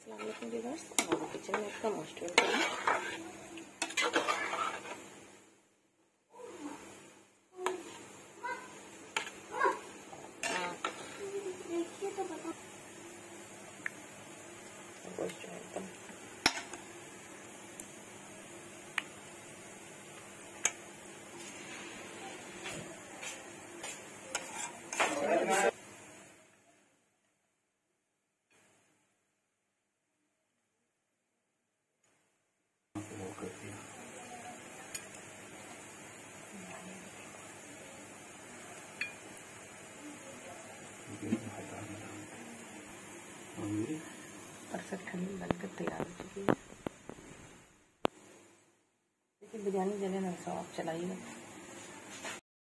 अस्सलाम वालेकुम व्यूअर्स, हमारे किचन में आपका मोस्ट वेलकम है। परफेक्ट हलवा बनकर तैयार हो चुकी है। देखिए बिरयानी जले ना, आप चलाइए।